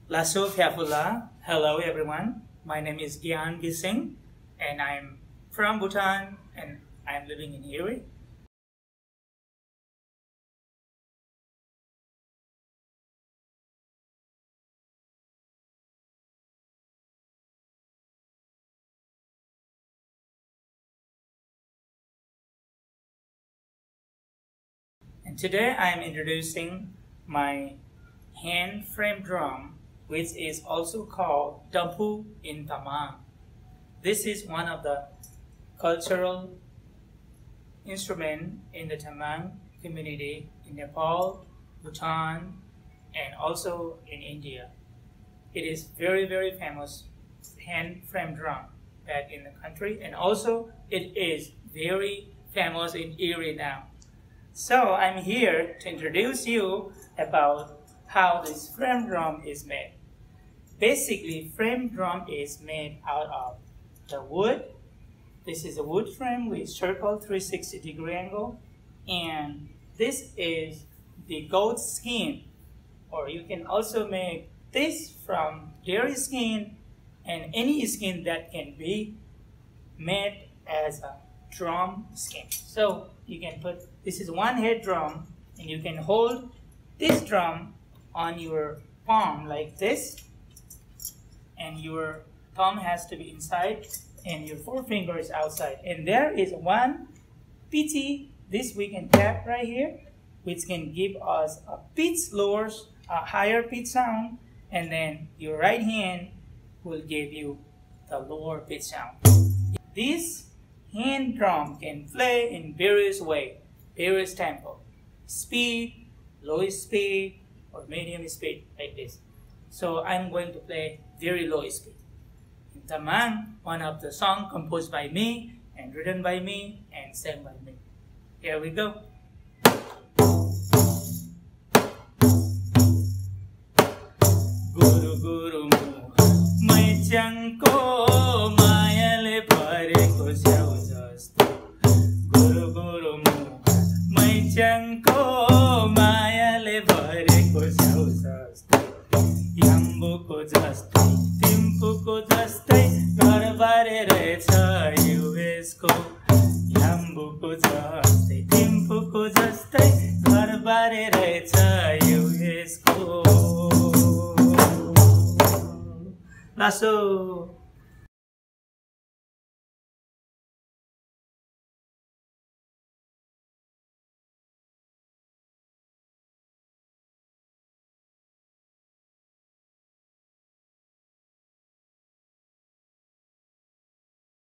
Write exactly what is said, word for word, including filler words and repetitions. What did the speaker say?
Lasso Fiapula. Hello everyone. My name is Gyan Gising and I'm from Bhutan and I'm living in Erie. And today I'm introducing my hand frame drum, which is also called Dampu in Tamang. This is one of the cultural instruments in the Tamang community in Nepal, Bhutan, and also in India. It is very very famous hand frame drum back in the country, and also it is very famous in Erie now. So I'm here to introduce you about how this frame drum is made. Basically, frame drum is made out of the wood. This is a wood frame with circle three hundred sixty degree angle, and this is the goat skin, or you can also make this from dairy skin and any skin that can be made as a drum skin. So you can put, this is one head drum, and you can hold this drum on your palm like this, and your thumb has to be inside and your forefinger is outside, and there is one pitty, this we can tap right here, which can give us a pitch lower, a higher pitch sound, and then your right hand will give you the lower pitch sound. This hand drum can play in various ways, various tempo, speed, low speed, or medium speed, like this. So I'm going to play very low speed. In Tamang, one of the songs composed by me and written by me and sang by me. Here we go. Guru Guru Mai Chanko Mayale Pare Ko Jau Jasto. Guru Guru Mai Chanko Mayale Pare Ko Jau Jasto. Yambu Ko Jastai, Timpu Ko Jastai, Garbare Recha Uesco. Yambu Ko Jastai, Timpu Ko Jastai, Garbare Recha Uesco. Lasso.